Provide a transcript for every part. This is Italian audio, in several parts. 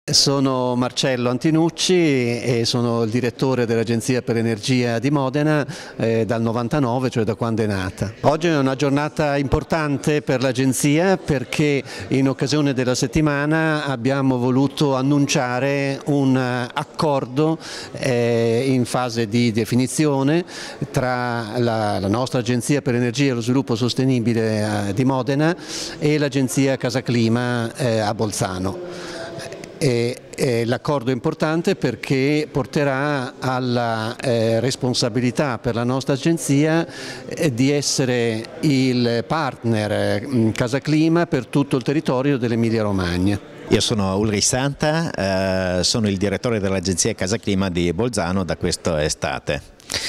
Sono Marcello Antinucci e sono il direttore dell'Agenzia per l'Energia di Modena dal 99, cioè da quando è nata. Oggi è una giornata importante per l'Agenzia perché in occasione della settimana abbiamo voluto annunciare un accordo in fase di definizione tra la nostra Agenzia per l'Energia e lo Sviluppo Sostenibile di Modena e l'Agenzia Casa Clima a Bolzano. L'accordo è importante perché porterà alla responsabilità per la nostra agenzia di essere il partner Casa Clima per tutto il territorio dell'Emilia Romagna. Io sono Ulrich Santa, sono il direttore dell'Agenzia Casa Clima di Bolzano da quest'estate.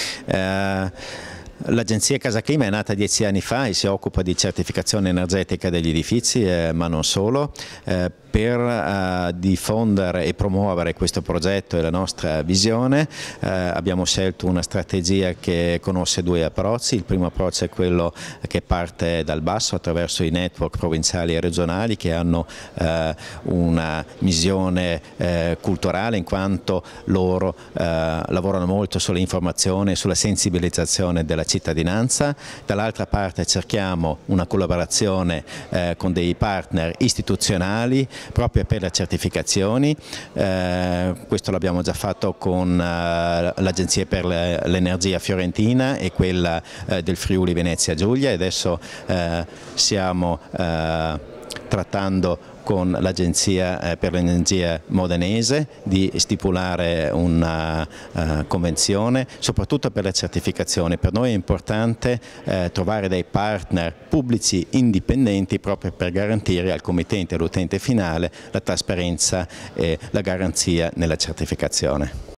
L'Agenzia Casa Clima è nata 10 anni fa e si occupa di certificazione energetica degli edifici, ma non solo, per diffondere e promuovere questo progetto e la nostra visione. Abbiamo scelto una strategia che conosce due approcci. Il primo approccio è quello che parte dal basso attraverso i network provinciali e regionali che hanno una visione culturale, in quanto loro lavorano molto sull'informazione e sulla sensibilizzazione della cittadinanza. Dall'altra parte cerchiamo una collaborazione con dei partner istituzionali proprio per le certificazioni. Questo l'abbiamo già fatto con l'Agenzia per l'Energia Fiorentina e quella del Friuli Venezia Giulia, e adesso stiamo trattando con l'Agenzia per l'Energia Modenese di stipulare una convenzione, soprattutto per le certificazioni. Per noi è importante trovare dei partner pubblici indipendenti proprio per garantire al committente e all'utente finale la trasparenza e la garanzia nella certificazione.